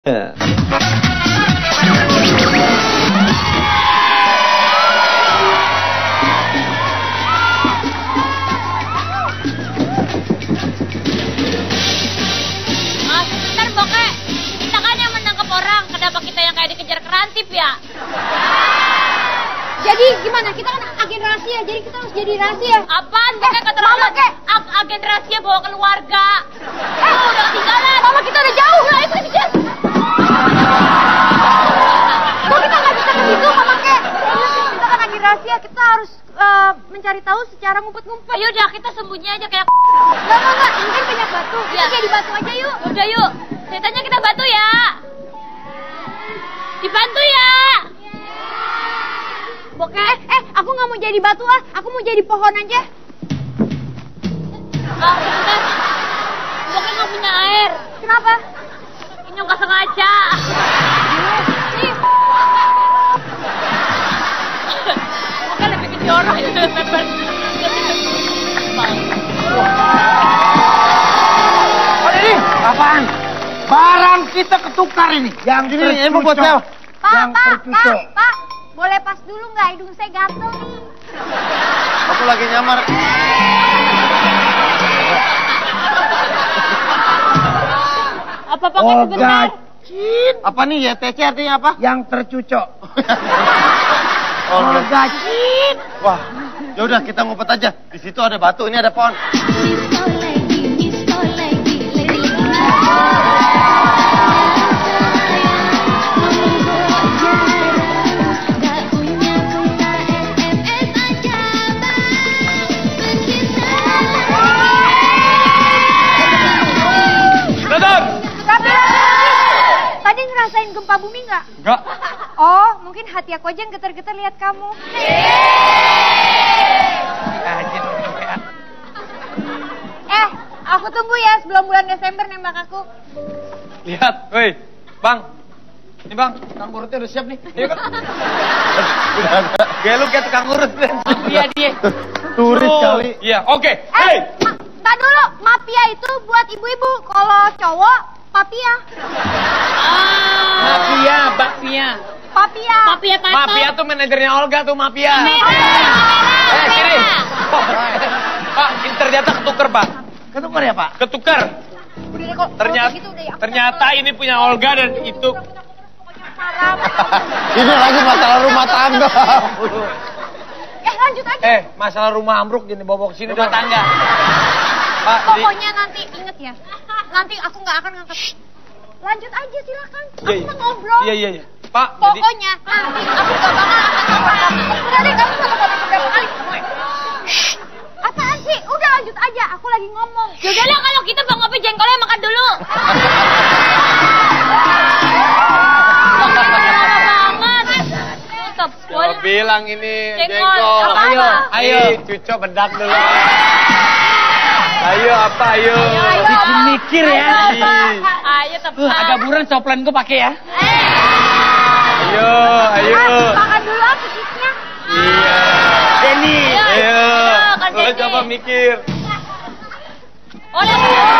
Ya. Jadi gimana? Kita kan agen rahasia, jadi kita harus jadi rahasia. Apaan? Kayak keterlaluan. Agen rahasia bawa keluarga. Udah ketinggalan. Mama kita udah jauh lah, itu kejar. Kok kita nggak bisa ke situ, Mama Kek? Kita kan agen rahasia, kita harus mencari tahu secara ngumpet-ngumpet. Ayo udah kita sembunyi aja kayak. Enggak, ini kan banyak batu. Kita jadi batu aja yuk. Udah yuk. Ceritanya kita batu ya. Dibantu ya. Oke, aku nggak mau jadi batu ah, aku mau jadi pohon aja. Sebentar. Pokoknya nggak punya air. Kenapa? Ini nggak sengaja. Nih. Pokoknya lebih ke jorok itu member. Ini apaan? Barang kita ketukar ini. Yang ini mau buat siapa? Pak, boleh pas dulu nggak? Hidung saya gatel nih. Aku lagi nyamar. Apa pakai sebentar? Apa nih ya? TC artinya apa? Yang tercucuk. Gacit. Wah, ya udah kita ngumpet aja. Di situ ada batu, ini ada pohon. Tadi ngerasain gempa bumi nggak? Enggak. Oh, mungkin hati aku aja yang getar-getar lihat kamu. Aku tunggu ya sebelum bulan Desember nembak aku. Lihat, woi, Bang. Ini Bang, tukang urutnya udah siap nih. Ayo Kak. Gaya lu kayak tukang urut. Iya dia. Turis kali. Iya, oke. Hey. Tak dulu, mafia itu buat ibu-ibu. Kalau cowok, papia. Mafia, bakpia. Papia. Mafia Pato. Mafia tuh manajernya Olga tuh mafia. Sini. Pak, ini ternyata ketuker, Pak. Ketukar ya, Pak? Ketukar. Udah deh, kok Ternyata, gitu udah ya. ternyata ini punya Olga dan itu. Ini lagi masalah rumah tangga. Lanjut aja. Masalah rumah ambruk jadi bawa ke sini rumah tangga. Pak, Pokoknya nanti inget ya. Nanti aku nggak akan ngangkat. Lanjut aja silakan. Aku mau ngobrol. Iya. Pak, Pokoknya nanti aku nggak bakal akan ngangkat kamu. Udah deh, kamu nggak bakal berapa kali. Apaan sih? Udah lanjut aja. Aku lagi ngomong. Yaudah lah kalau kita Bang Ngopi jengkolnya makan dulu. Coba bilang ini Jengkol. jengkol. Apa? Ayo, cucok bedak dulu. Ayo. Bikin mikir ya. Ayo tepat. Ada buran coplan gue pakai ya. Ayo. Makan dulu apa kisnya? Iya. Denny. Ayo. Kan Lo Denny. coba mikir. Oleh.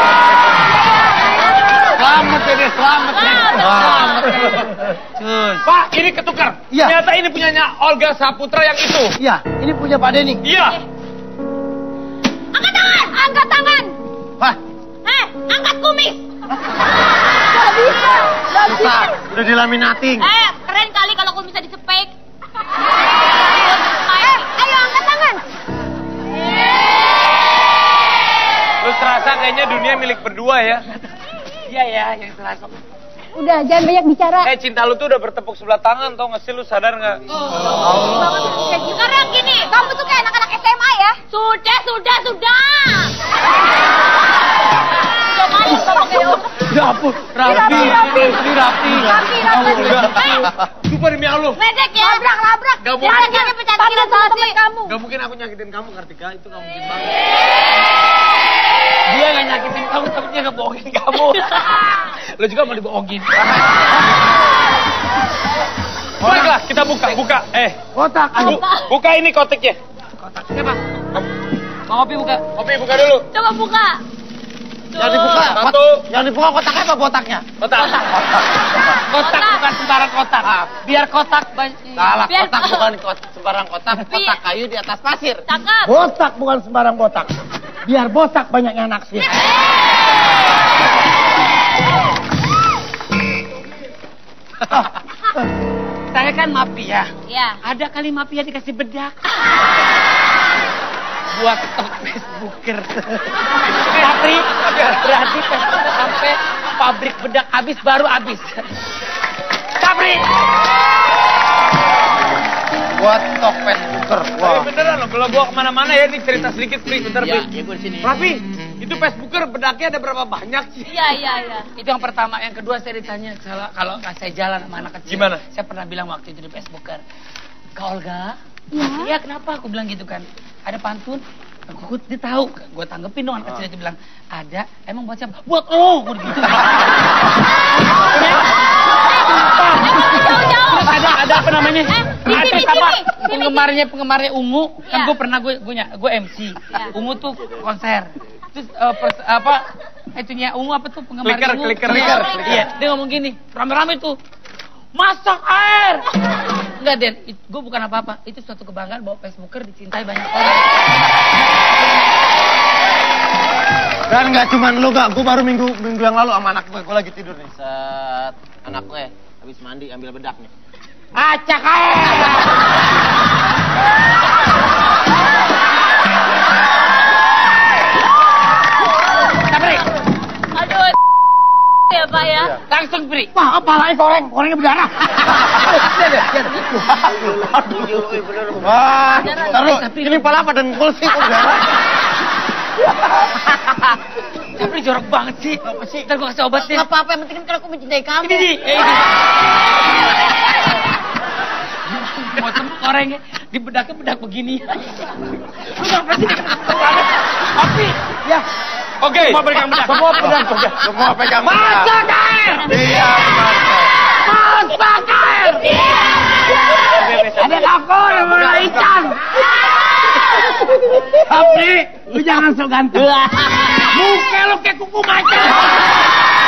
Selamat ya, selamat. Pak, ini ketukar. Iya. Ternyata ini punyanya Olga Saputra yang itu. Iya, ini punya Pak Denny. Iya. Angkat tangan. Angkat tangan. Wah, Angkat kumis. Gak bisa. udah dilaminating. Keren kali kalau kumisnya disepek. Ayo angkat tangan. Lu terasa kayaknya dunia milik berdua ya. Iya ya, yang terasa. Udah, jangan banyak bicara. Cinta lu tuh udah bertepuk sebelah tangan, tau gak sih, lu sadar gak? Sekarang gini. Kamu tuh kayak anak-anak SMA ya? Sudah. Dapur, Rapi. Sumpah demi Allah. Medek ya. Labrak. Gak mungkin. Jangan pecat Tapi kita sama temen kamu. Gak mungkin aku nyakitin kamu, Kartika. Itu gak mungkin banget. Dia gak nyakitin kamu, tapi dia ngebohongin kamu. Lo juga mau dibohongin. Baiklah, kita buka. Kotak. Buka ini kotaknya. Kotaknya, Pak. Mau Kopi buka. Kopi buka dulu. Coba buka. Yang dibuka, Satu. yang dibuka kotaknya apa botaknya? Kotak. Kotak bukan sembarang kotak. Biar kotak Salah, Biar- kotak bukan sembarang kotak, kotak kayu di atas pasir. Cakep. Botak bukan sembarang botak. Biar botak banyak yang naksir. Saya kan mafia. Ya. Ada kali mafia dikasih bedak. Buat stok Facebooker. Tapi berarti Facebooker sampai pabrik bedak habis baru habis. Sabri. Buat stok Facebooker. Tapi beneran loh, kalau gua kemana-mana ya, ini cerita sedikit, Pri. Bentar, Ya, Pri. ya gue di sini. Raffi, itu Facebooker bedaknya ada berapa banyak sih? Iya. Itu yang pertama, yang kedua saya ditanya kalau saya jalan sama anak kecil. Gimana? Saya pernah bilang waktu itu di Facebooker, Kak Olga, iya kenapa? Aku bilang gitu kan. Ada pantun, dia tahu. Gue tanggepin dong anak kecil itu bilang, ada. Emang buat siapa? Buat lo. Gue gitu. Terus ada apa namanya? di sini, Penggemarnya Ungu. Kan Iya. gue MC. Iya. Ungu tuh konser. Terus itunya Ungu apa tuh penggemar Clicker, Ungu? clicker, Iya. clicker. Iya, dia ngomong gini, rame-rame tuh. Masak air. Enggak, Den, gue bukan apa-apa. Itu suatu kebanggaan bahwa Facebooker dicintai banyak orang. Dan nggak cuma lu, gak. Gue baru minggu yang lalu sama anak gue lagi tidur nih. Set, anak gue habis mandi ambil bedaknya. Acak air. Sabri, Aduh, ya Pak ya. langsung Pri. Wah, apalagi gorengnya berdarah. Wah, taruh. Ini pala apa dengkul sih? Kok berdarah? Sabri jorok banget sih. Apa sih? Ntar gue kasih obat deh. Gak apa-apa, yang penting kan kalau aku mencintai kamu. Ini nih. Ini. Mau sembuh orangnya di bedak begini. Lu ngapa sih? Tapi Ya, Oke. semua pegang bedak. semua pegang bedak. Semua pegang bedak. Masak air. Iya, Masak air. Ada kapal yang mau ikan. Tapi lu jangan so ganteng. Muka lu kayak kuku macan.